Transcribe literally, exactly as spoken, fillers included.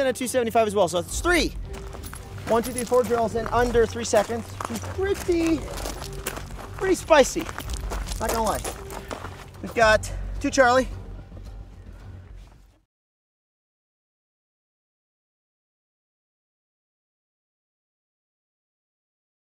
and a two seventy-five as well. So it's three. One, two, three, four drills in under three seconds. She's pretty, pretty spicy. Not gonna lie. We've got two Charlie,